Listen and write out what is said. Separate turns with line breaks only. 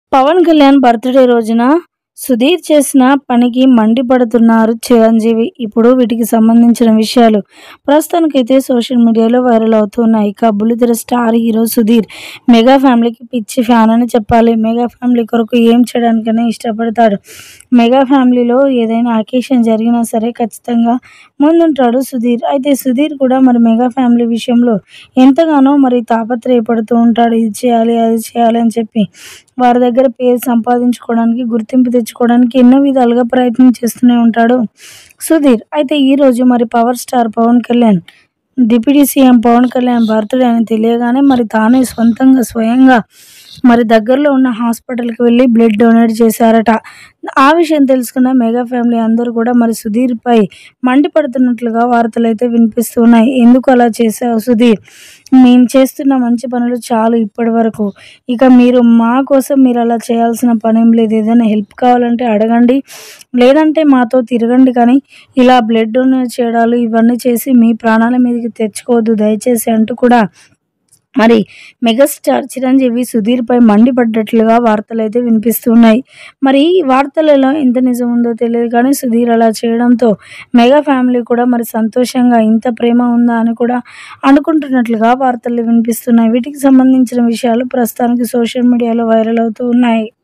Pawan Kalyan birthday రోజున సుధీర్ చేసిన పనికి మండిపడుతున్నారు చిరంజీవి. ఇప్పుడు వీటికి సంబంధించిన విషయాలు ప్రస్తుతానికైతే సోషల్ మీడియాలో వైరల్ అవుతున్నాయి. ఇక బుల్లితెర స్టార్ హీరో సుధీర్ మెగా ఫ్యామిలీకి పిచ్చి ఫ్యాన్ అని చెప్పాలి. మెగా ఫ్యామిలీ కొరకు ఏం చేయడానికైనా ఇష్టపడతాడు. మెగా ఫ్యామిలీలో ఏదైనా అకేషన్ జరిగినా సరే ఖచ్చితంగా ముందుంటాడు సుధీర్. అయితే సుధీర్ కూడా మరి మెగా ఫ్యామిలీ విషయంలో ఎంతగానో మరి తాపత్రయపడుతూ ఉంటాడు. ఇది చేయాలి, అది చేయాలి అని చెప్పి వారి దగ్గర పేరు సంపాదించుకోవడానికి, గుర్తింపు తెచ్చుకోవడానికి ఎన్నో విధాలుగా ప్రయత్నం చేస్తూనే ఉంటాడు సుధీర్. అయితే ఈరోజు మరి power star Pawan Kalyan, deputy CM Pawan Kalyan birthday అని తెలియగానే మరి తానే స్వయంగా మరి దగ్గరలో ఉన్న హాస్పిటల్‌కి వెళ్లి బ్లడ్ డొనేట్ చేశారట. ఆ విషయం తెలుసుకున్న మెగా ఫ్యామిలీ అందరూ కూడా మరి సుధీర్‌పై మండిపడుతున్నట్లుగా వార్తలైతే వినిపిస్తున్నాయి. ఎందుకు అలా చేశావు సుధీర్? మేము చేస్తున్న మంచి పనులు చాలు ఇప్పటివరకు. ఇక మీరు మా కోసం మీరు అలా చేయాల్సిన పనేం లేదు. ఏదైనా హెల్ప్ కావాలంటే అడగండి. లేదంటే మాతో తిరగండి, కానీ ఇలా బ్లడ్ డొనేట్ చేయడాలు ఇవన్నీ చేసి మీ ప్రాణాల మీదకి తెచ్చుకోవద్దు దయచేసి అంటూ కూడా మరి మెగాస్టార్ చిరంజీవి సుధీర్‌పై మండిపడ్డట్లుగా వార్తలైతే వినిపిస్తున్నాయి. మరి ఈ వార్తలలో ఎంత నిజం ఉందో తెలియదు, కానీ సుధీర్ అలా చేయడంతో మెగా ఫ్యామిలీ కూడా మరి సంతోషంగా ఇంత ప్రేమ ఉందా అని కూడా అనుకుంటున్నట్లుగా వార్తలు వినిపిస్తున్నాయి. వీటికి సంబంధించిన విషయాలు ప్రస్తుతానికి సోషల్ మీడియాలో వైరల్ అవుతూ ఉన్నాయి.